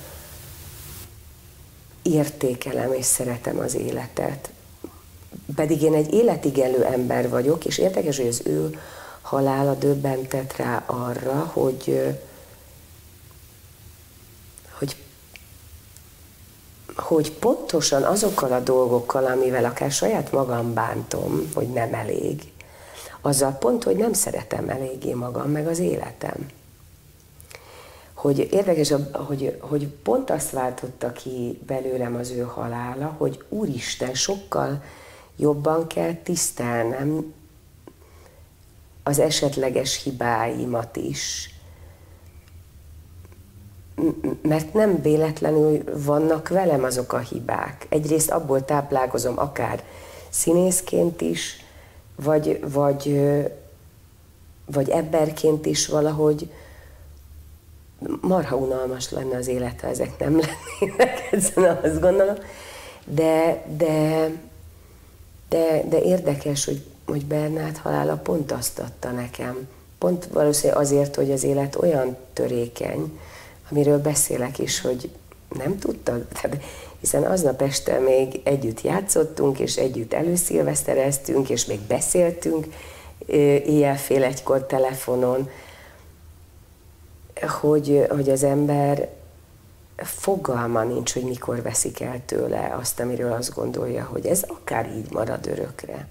értékelem és szeretem az életet. Pedig én egy életig élő ember vagyok, és érdekes, hogy az ő halála döbbentett rá arra, hogy pontosan azokkal a dolgokkal, amivel akár saját magam bántom, hogy nem elég, azzal pont, hogy nem szeretem eléggé magam, meg az életem. Hogy érdekes, hogy pont azt váltotta ki belőlem az ő halála, hogy Úristen, sokkal jobban kell tisztelnem az esetleges hibáimat is. Mert nem véletlenül vannak velem azok a hibák. Egyrészt abból táplálkozom akár színészként is, vagy emberként is valahogy marha unalmas lenne az élet, ha ezek nem lennének, ezen azt gondolom. De érdekes, hogy Bernát halála pont azt adta nekem. Pont valószínűleg azért, hogy az élet olyan törékeny, amiről beszélek is, hogy nem tudtad. Hiszen aznap este még együtt játszottunk, és együtt előszilvesztereztünk, és még beszéltünk éjjel-fél egykor telefonon, hogy az ember fogalma nincs, hogy mikor veszik el tőle azt, amiről azt gondolja, hogy ez akár így marad örökre.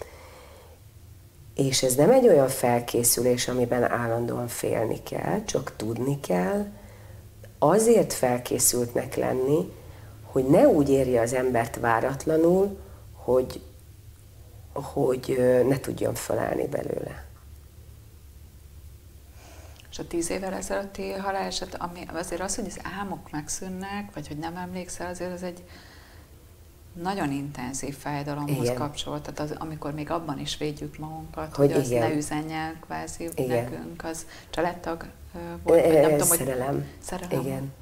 És ez nem egy olyan felkészülés, amiben állandóan félni kell, csak tudni kell, azért felkészültnek lenni, hogy ne úgy érje az embert váratlanul, hogy ne tudjon felállni belőle. És a 10 évvel ezelőtti haláleset, ami azért az, hogy az álmok megszűnnek, vagy hogy nem emlékszel, azért az egy nagyon intenzív fájdalomhoz kapcsolt. Tehát az, amikor még abban is védjük magunkat, hogy az ne üzenjen kvázi nekünk, az családtag volt, vagy nem tudom, szerelem. Szerelem. Igen.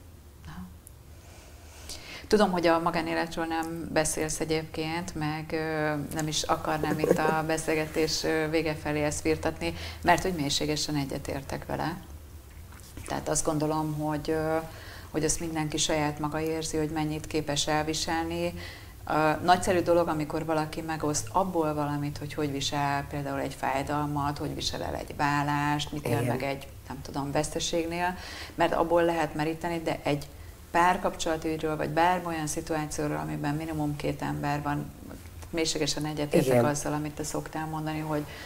Tudom, hogy a magánéletről nem beszélsz egyébként, meg nem is akarnám itt a beszélgetés vége felé ezt firtatni, mert hogy mélységesen egyetértek vele. Tehát azt gondolom, hogy azt mindenki saját maga érzi, hogy mennyit képes elviselni. Nagyszerű dolog, amikor valaki megoszt abból valamit, hogy visel például egy fájdalmat, hogy visel el egy válást, mit él meg egy, nem tudom, veszteségnél, mert abból lehet meríteni, de egy párkapcsolatügyről, vagy bármilyen szituációról, amiben minimum 2 ember van, mélységesen egyetértek azzal, amit te szoktál mondani,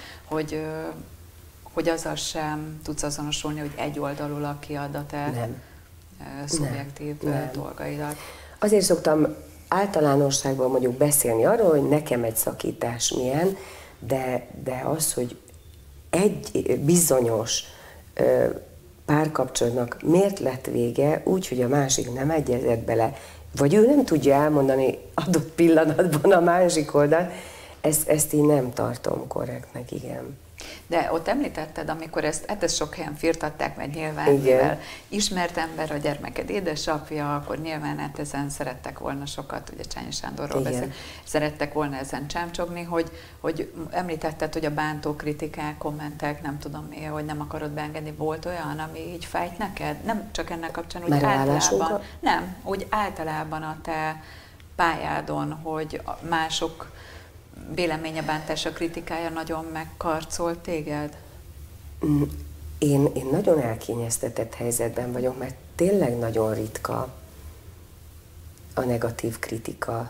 hogy azzal sem tudsz azonosulni, hogy egyoldalúlag kiad a te szubjektív dolgaidat. Azért szoktam általánosságban mondjuk beszélni arról, hogy nekem egy szakítás milyen, de az, hogy egy bizonyos párkapcsolatnak miért lett vége úgy, hogy a másik nem egyezett bele, vagy ő nem tudja elmondani adott pillanatban a másik oldalt, ezt így nem tartom korrektnek, igen. De ott említetted, amikor ezt sok helyen firtatták, mert nyilván, mivel ismert ember a gyermeked édesapja, akkor nyilván ezen szerettek volna sokat, ugye Csányi Sándorról beszél, szerettek volna ezen csámcsogni, hogy említetted, hogy a bántó kritikák, kommentek, nem tudom mi, hogy nem akarod beengedni, volt olyan, ami így fájt neked? Nem csak ennek kapcsán, úgy általában. Nem, úgy általában a te pályádon, hogy mások véleménye, bántása, kritikája nagyon megkarcolt téged? Én nagyon elkényeztetett helyzetben vagyok, mert tényleg nagyon ritka a negatív kritika.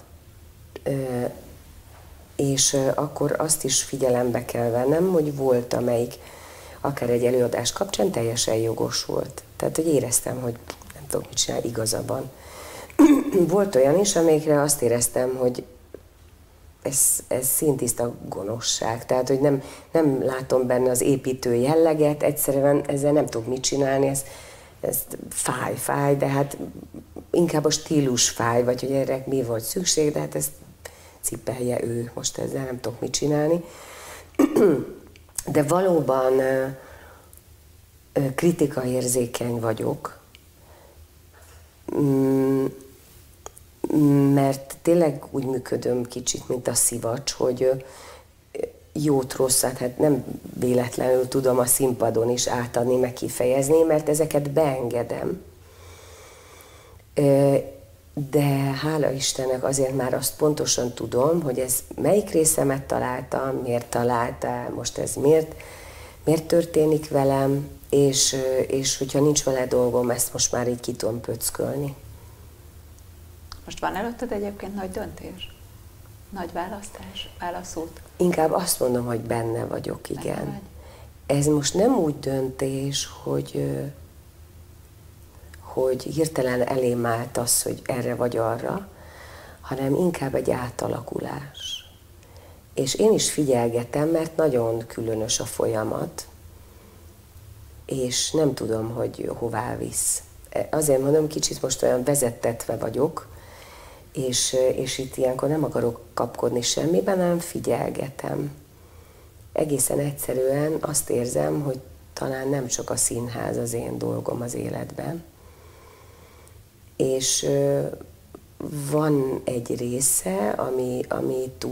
És akkor azt is figyelembe kell vennem, hogy volt, amelyik akár egy előadás kapcsán teljesen jogos volt. Tehát, hogy éreztem, hogy nem tudok mit csinálni, igaza. Volt olyan is, amelyikre azt éreztem, hogy ez színtiszta gonoszság, tehát, hogy nem látom benne az építő jelleget, egyszerűen ezzel nem tudok mit csinálni, ez fáj, de hát inkább a stílus fáj, vagy hogy erre mi volt szükség, de hát ezt cipelje ő, most ezzel nem tudok mit csinálni. De valóban kritikaérzékeny vagyok, mert tényleg úgy működöm kicsit, mint a szivacs, hogy jót, rosszat, hát nem véletlenül tudom a színpadon is átadni, meg kifejezni, mert ezeket beengedem. De hála Istennek azért már azt pontosan tudom, hogy ez melyik részemet találtam, miért találtál, most ez miért történik velem, és hogyha nincs vele dolgom, ezt most már így ki tudom pöckölni. Most van előtted egyébként nagy döntés? nagy válaszút? Inkább azt mondom, hogy benne vagyok, igen. Benne vagy. Ez most nem úgy döntés, hogy hirtelen elém állt az, hogy erre vagy arra, hanem inkább egy átalakulás. És én is figyelgetem, mert nagyon különös a folyamat, és nem tudom, hogy hová visz. Azért mondom, kicsit most olyan vezettetve vagyok, és itt ilyenkor nem akarok kapkodni semmiben, hanem figyelgetem. Egészen egyszerűen azt érzem, hogy talán nem csak a színház az én dolgom az életben. És van egy része, amit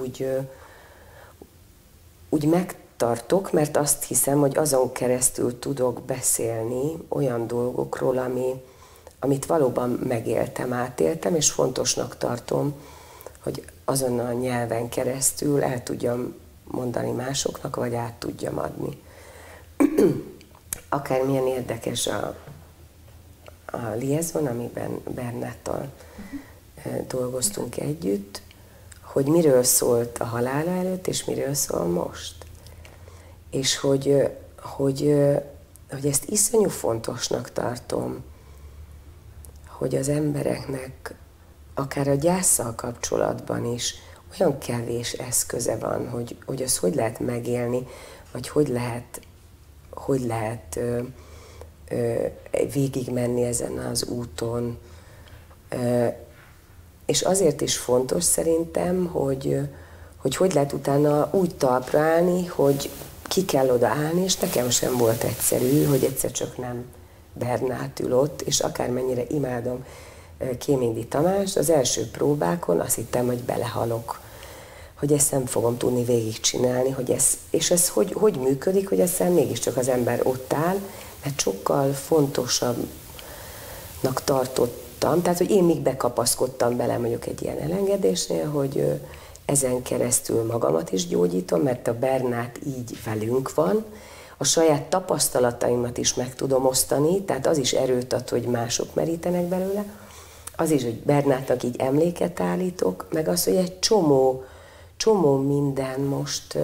úgy megtartok, mert azt hiszem, hogy azon keresztül tudok beszélni olyan dolgokról, amit valóban megéltem, átéltem, és fontosnak tartom, hogy azon a nyelven keresztül el tudjam mondani másoknak, vagy át tudjam adni. Akármilyen érdekes a liaison, amiben Bernáttal dolgoztunk együtt, hogy miről szólt a halála előtt, és miről szól most. És hogy ezt iszonyú fontosnak tartom, hogy az embereknek akár a gyásszal kapcsolatban is olyan kevés eszköze van, hogy azt hogy lehet megélni, vagy hogy lehet végigmenni ezen az úton. És azért is fontos szerintem, hogy lehet utána úgy talpra állni, hogy ki kell oda állni, és nekem sem volt egyszerű, hogy egyszer csak nem Bernát ül ott, és akármennyire imádom Kéménydi Tamást, az első próbákon azt hittem, hogy belehalok, hogy ezt nem fogom tudni végigcsinálni, és ez hogy működik, hogy aztán mégiscsak az ember ott áll, mert sokkal fontosabbnak tartottam, tehát hogy én még bekapaszkodtam bele mondjuk egy ilyen elengedésnél, hogy ezen keresztül magamat is gyógyítom, mert a Bernát így velünk van, a saját tapasztalataimat is meg tudom osztani, tehát az is erőt ad, hogy mások merítenek belőle, az is, hogy Bernátnak így emléket állítok, meg az, hogy egy csomó minden most,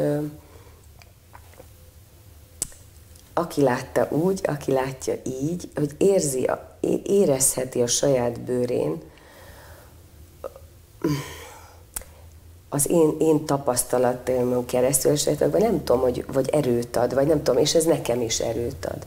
aki látta úgy, aki látja így, hogy érezheti a saját bőrén az én tapasztalatomon keresztül, és nem tudom, vagy erőt ad, vagy nem tudom, és ez nekem is erőt ad.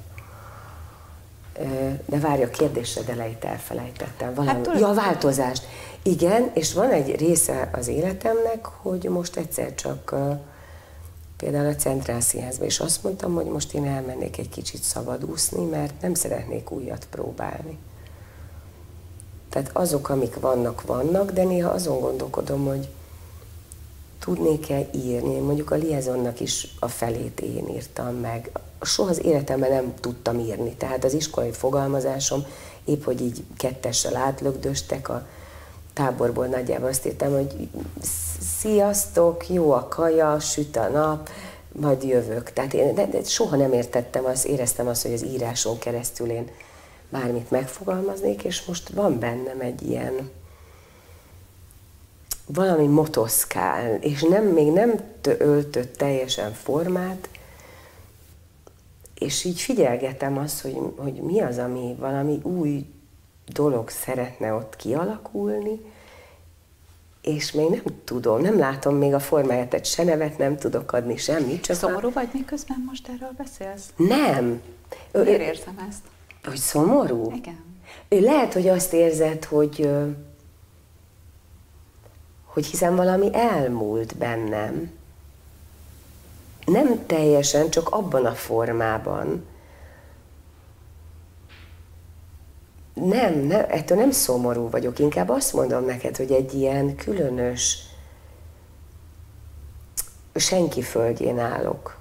De várj, a kérdésed elejét elfelejtettem. A változást. Igen, és van egy része az életemnek, hogy most egyszer csak például a Centrál Színházba, és azt mondtam, hogy most én elmennék egy kicsit szabadúszni, mert nem szeretnék újat próbálni. Tehát azok, amik vannak, de néha azon gondolkodom, hogy tudnék-e írni. Mondjuk a liaisonnak is a felét én írtam meg. Soha az életemben nem tudtam írni, tehát az iskolai fogalmazásom épp, hogy így kettessel átlögdöstek a táborból, nagyjából azt írtam, hogy sziasztok, jó a kaja, süt a nap, majd jövök. Tehát én de soha nem értettem azt, éreztem azt, hogy az íráson keresztül én bármit megfogalmaznék, és most van bennem egy ilyen valami motoszkál, és még nem öltött teljesen formát, és így figyelgetem azt, hogy mi az, ami valami új dolog szeretne ott kialakulni, és még nem tudom, nem látom még a formáját, tehát se nevet nem tudok adni, semmit. Csak szomorú vagy, miközben most erről beszélsz? Nem. Miért érzem ezt? Hogy szomorú? Igen. Lehet, hogy azt érzed, hogy hiszen valami elmúlt bennem. Nem teljesen, csak abban a formában. Nem, ettől nem szomorú vagyok, inkább azt mondom neked, hogy egy ilyen különös senki földjén állok.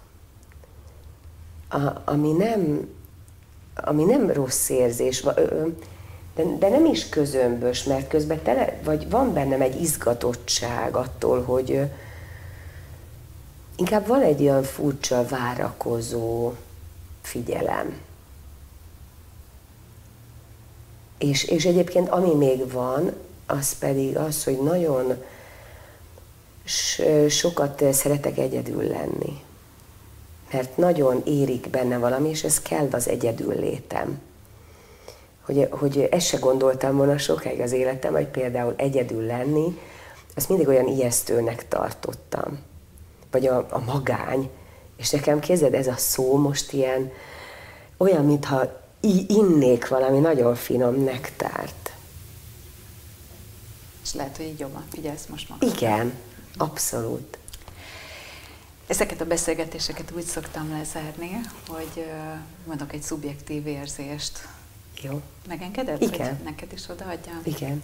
Ami nem rossz érzés, de nem is közömbös, mert közben vagy van bennem egy izgatottság attól, hogy inkább van egy olyan furcsa, várakozó figyelem. És egyébként ami még van, az pedig az, hogy nagyon sokat szeretek egyedül lenni. Mert nagyon érik benne valami, és ez kell az egyedül létem. Hogy ezt se gondoltam volna sokáig az életem, hogy például egyedül lenni, azt mindig olyan ijesztőnek tartottam. Vagy a magány. És nekem képzeld, ez a szó most ilyen, olyan, mintha innék valami nagyon finom nektárt. És lehet, hogy így jobban figyelsz most magadra. Igen, abszolút. Ezeket a beszélgetéseket úgy szoktam lezárni, hogy mondok egy szubjektív érzést. Jó. Megengeded, igen, hogy neked is odaadjam? Igen.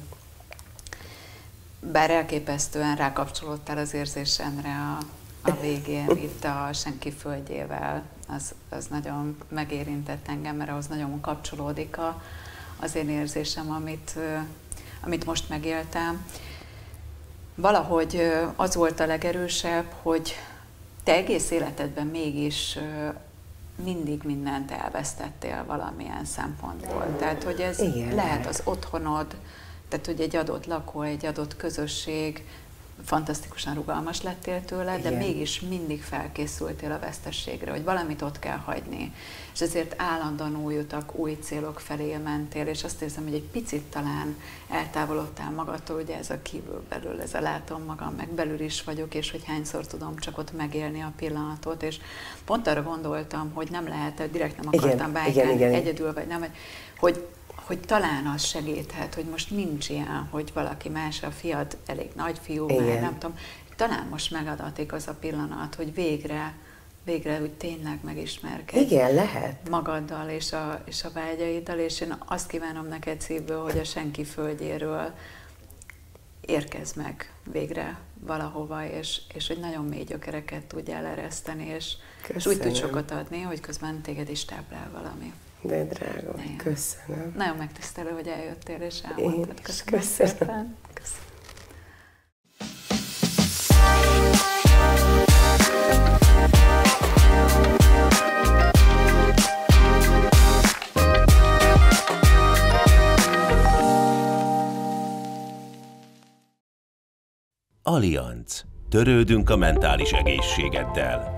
Bár elképesztően rákapcsolódtál az érzésemre a végén, itt a Senki földjével, az nagyon megérintett engem, mert ahhoz nagyon kapcsolódik az én érzésem, amit most megéltem. Valahogy az volt a legerősebb, hogy te egész életedben mégis mindig mindent elvesztettél valamilyen szempontból. Tehát, hogy ez igen, lehet az otthonod, tehát, hogy egy adott lakó, egy adott közösség, fantasztikusan rugalmas lettél tőle, de mégis mindig felkészültél a vesztességre, hogy valamit ott kell hagyni. És ezért állandóan új utak, új célok felé mentél, és azt érzem, hogy egy picit talán eltávolodtál magadtól, ugye ez a kívül-belül, ez a látom magam, meg belül is vagyok, és hogy hányszor tudom csak ott megélni a pillanatot, és pont arra gondoltam, hogy nem lehet, direkt nem akartam bájkálni, egyedül vagy nem, hogy talán az segíthet, hogy most nincs ilyen, hogy valaki más, a fiad elég nagy fiú, már nem tudom, talán most megadatik az a pillanat, hogy végre úgy tényleg megismerkedj. Igen, lehet. Magaddal és a vágyaiddal, és én azt kívánom neked szívből, hogy a Senki földjéről érkezz meg végre valahova, és hogy nagyon mély gyökereket tudjál ereszteni, és úgy tudj sokat adni, hogy közben téged is táplál valami. De drága, köszönöm. Nagyon megtisztelő, hogy eljöttél és elmondtad. Köszönöm. Szépen. Allianz. Törődünk a mentális egészségeddel.